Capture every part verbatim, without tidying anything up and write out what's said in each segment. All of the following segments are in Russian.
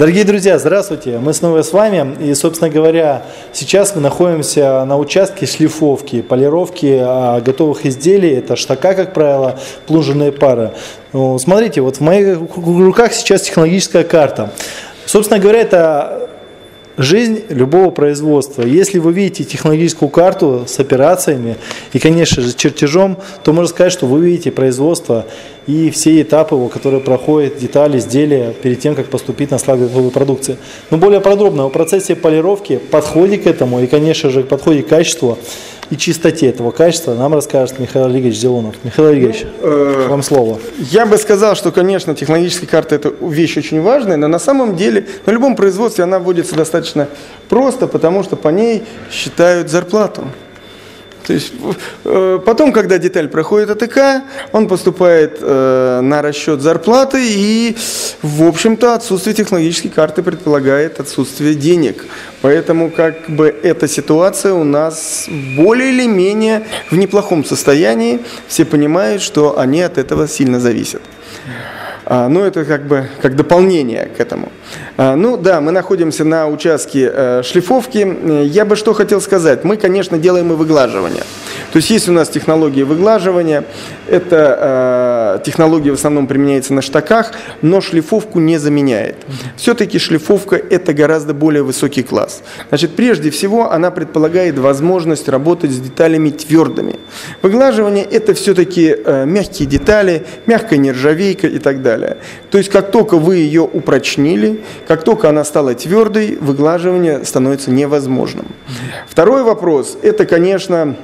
Дорогие друзья, здравствуйте! Мы снова с вами. И, собственно говоря, сейчас мы находимся на участке шлифовки, полировки готовых изделий. Это штака, как правило, плунжерные пары. Ну, смотрите, вот в моих руках сейчас технологическая карта. Собственно говоря, это жизнь любого производства. Если вы видите технологическую карту с операциями и, конечно же, чертежом, то можно сказать, что вы видите производство и все этапы его, которые проходят, детали, изделия, перед тем, как поступить на склад готовой продукции. Но более подробно о процессе полировки, подходе к этому и, конечно же, подходе к качеству и чистоте этого качества нам расскажет Михаил Олегович Зелонов. Михаил Олегович, э, вам слово. Я бы сказал, что, конечно, технологическая карта – это вещь очень важная, но на самом деле на любом производстве она вводится достаточно просто, потому что по ней считают зарплату. То есть э, потом, когда деталь проходит АТК, он поступает э, на расчет зарплаты, и, в общем-то, отсутствие технологической карты предполагает отсутствие денег. Поэтому как бы эта ситуация у нас более или менее в неплохом состоянии. Все понимают, что они от этого сильно зависят. А, ну, это как бы как дополнение к этому. А, ну, да, мы находимся на участке э, шлифовки. Я бы что хотел сказать. Мы, конечно, делаем и выглаживание. То есть есть у нас технология выглаживания. Эта э, технология в основном применяется на штаках, но шлифовку не заменяет. Все-таки шлифовка – это гораздо более высокий класс. Значит, прежде всего, она предполагает возможность работать с деталями твердыми. Выглаживание – это все-таки э, мягкие детали, мягкая нержавейка и так далее. То есть, как только вы ее упрочнили, как только она стала твердой, выглаживание становится невозможным. Второй вопрос – это, конечно,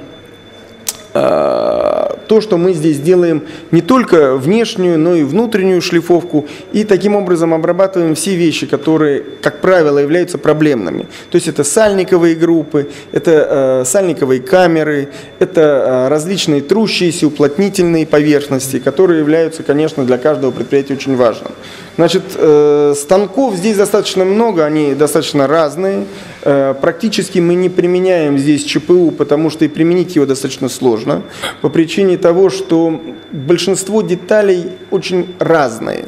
то, что мы здесь делаем не только внешнюю, но и внутреннюю шлифовку, и таким образом обрабатываем все вещи, которые, как правило, являются проблемными. То есть это сальниковые группы, это э, сальниковые камеры, это э, различные трущиеся уплотнительные поверхности, которые являются, конечно, для каждого предприятия очень важным. Значит, э, станков здесь достаточно много, они достаточно разные. Э, практически мы не применяем здесь ЧПУ, потому что и применить его достаточно сложно, по причине того, что большинство деталей очень разные.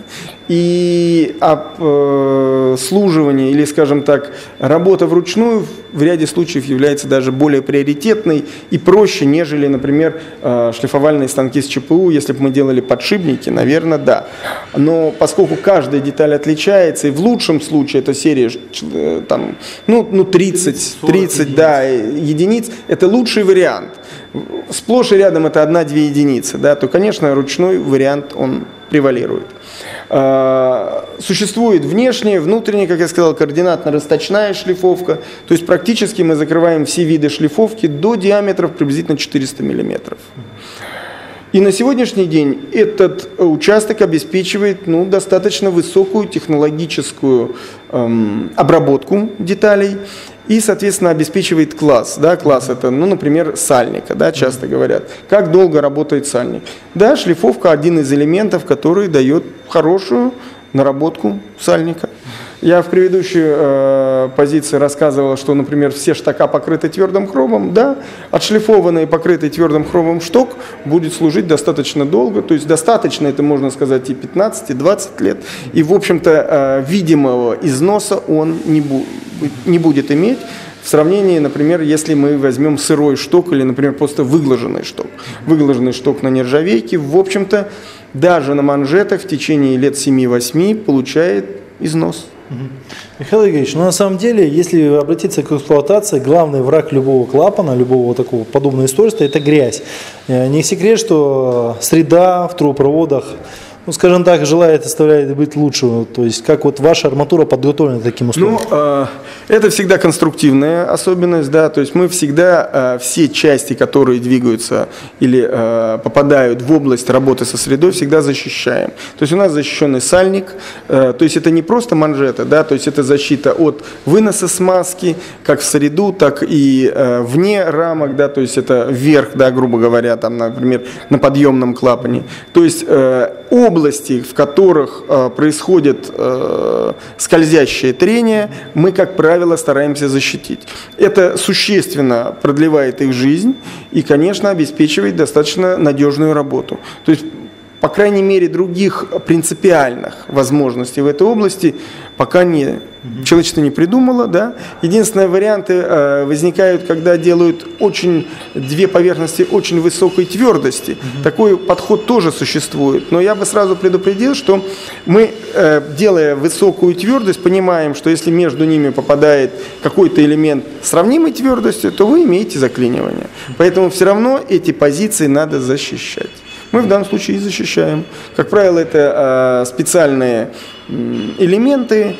И обслуживание или, скажем так, работа вручную в ряде случаев является даже более приоритетной и проще, нежели, например, шлифовальные станки с ЧПУ. Если бы мы делали подшипники, наверное, да. Но поскольку каждая деталь отличается, и в лучшем случае эта серия там, ну, ну тридцать, тридцать да, единиц, это лучший вариант. Сплошь и рядом это одна-две единицы, да, то, конечно, ручной вариант он превалирует. Существует внешняя, внутренняя, как я сказал, координатно-расточная шлифовка. То есть практически мы закрываем все виды шлифовки до диаметров приблизительно четыреста миллиметров. И на сегодняшний день этот участок обеспечивает ну, достаточно высокую технологическую эм, обработку деталей и, соответственно, обеспечивает класс. Да, класс это, ну, например, сальника, да, часто говорят. Как долго работает сальник? Да, шлифовка один из элементов, который дает хорошую наработку сальника. Я в предыдущей э, позиции рассказывал, что, например, все штака покрыты твердым хромом. Да, отшлифованный и покрытый твердым хромом шток будет служить достаточно долго. То есть достаточно, это можно сказать, и пятнадцать, и двадцать лет. И, в общем-то, э, видимого износа он не, бу не будет иметь. В сравнении, например, если мы возьмем сырой шток или, например, просто выглаженный шток. Выглаженный шток на нержавейке, в общем-то, даже на манжетах в течение лет семи-восьми получает износ. Михаил Игоревич, ну на самом деле, если обратиться к эксплуатации, главный враг любого клапана, любого такого подобного устройства – это грязь. Не секрет, что среда в трубопроводах, ну, скажем так, желает, оставляет быть лучше. То есть, как вот ваша арматура подготовлена к таким условиям? Ну, э, это всегда конструктивная особенность, да, то есть мы всегда э, все части, которые двигаются или э, попадают в область работы со средой, всегда защищаем. То есть у нас защищенный сальник, э, то есть это не просто манжеты, да, то есть это защита от выноса смазки, как в среду, так и э, вне рамок, да, то есть это вверх, да, грубо говоря, там, например, на подъемном клапане. То есть э, области, в которых э, происходит э, скользящее трение, мы, как правило, стараемся защитить. Это существенно продлевает их жизнь и, конечно, обеспечивает достаточно надежную работу. То есть по крайней мере, других принципиальных возможностей в этой области пока не, человечество не придумало. Да? Единственные варианты э, возникают, когда делают очень, две поверхности очень высокой твердости. Mm-hmm. Такой подход тоже существует. Но я бы сразу предупредил, что мы, э, делая высокую твердость, понимаем, что если между ними попадает какой-то элемент сравнимой твердости, то вы имеете заклинивание. Поэтому все равно эти позиции надо защищать. Мы в данном случае и защищаем. Как правило, это э, специальные элементы,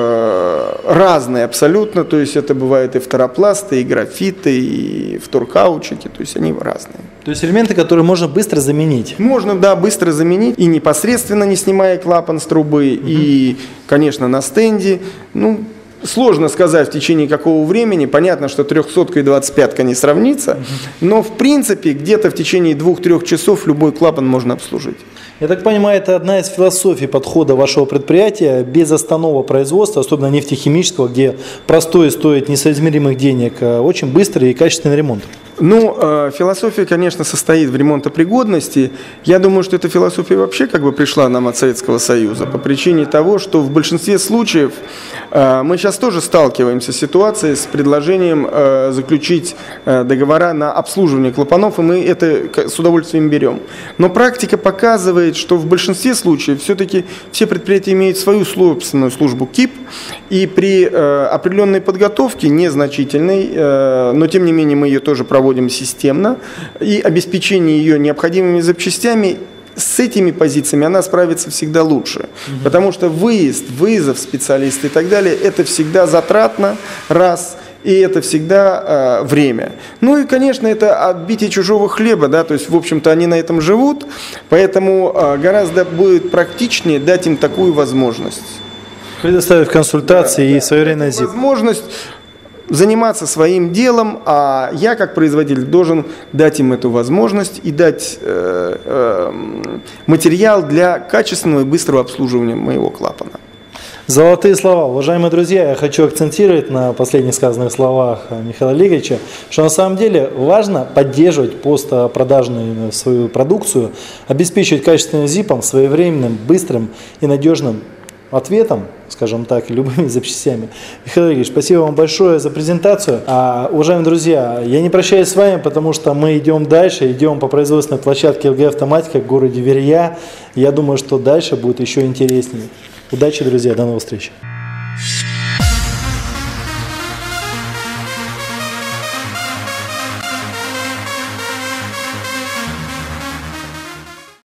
э, разные абсолютно, то есть это бывает и фторопласты, и графиты, и вторкаучики, то есть они разные. То есть элементы, которые можно быстро заменить? Можно, да, быстро заменить, и непосредственно не снимая клапан с трубы, угу. и, конечно, на стенде. Ну, сложно сказать в течение какого времени, понятно, что трехсотка и двадцать пятка не сравнится, но в принципе где-то в течение двух-трех часов любой клапан можно обслужить. Я так понимаю, это одна из философий подхода вашего предприятия, без остановок производства, особенно нефтехимического, где простой стоит несоизмеримых денег, очень быстрый и качественный ремонт. Ну, э, философия, конечно, состоит в ремонтопригодности. Я думаю, что эта философия вообще как бы пришла нам от Советского Союза по причине того, что в большинстве случаев э, мы сейчас тоже сталкиваемся с ситуацией, с предложением э, заключить э, договора на обслуживание клапанов, и мы это с удовольствием берем. Но практика показывает, что в большинстве случаев все-таки все предприятия имеют свою собственную службу КИП, и при э, определенной подготовке, незначительной, э, но тем не менее мы ее тоже проводим, проводим системно, и обеспечение ее необходимыми запчастями, с этими позициями она справится всегда лучше. Угу. Потому что выезд, вызов специалиста и так далее, это всегда затратно, раз, и это всегда э, время. Ну и, конечно, это отбитие чужого хлеба, да, то есть, в общем-то, они на этом живут, поэтому э, гораздо будет практичнее дать им такую возможность. Предоставив консультации, да, и да, своевременное ЗИП. Возможность заниматься своим делом, а я как производитель должен дать им эту возможность и дать э, э, материал для качественного и быстрого обслуживания моего клапана. Золотые слова. Уважаемые друзья, я хочу акцентировать на последних сказанных словах Михаила Олеговича, что на самом деле важно поддерживать постпродажную свою продукцию, обеспечивать качественным ЗИПом, своевременным, быстрым и надежным ответом, скажем так, любыми запчастями. Михаил Олегович, спасибо вам большое за презентацию. А, уважаемые друзья, я не прощаюсь с вами, потому что мы идем дальше, идем по производственной площадке эл гэ Автоматика в городе Верья. Я думаю, что дальше будет еще интереснее. Удачи, друзья, до новых встреч.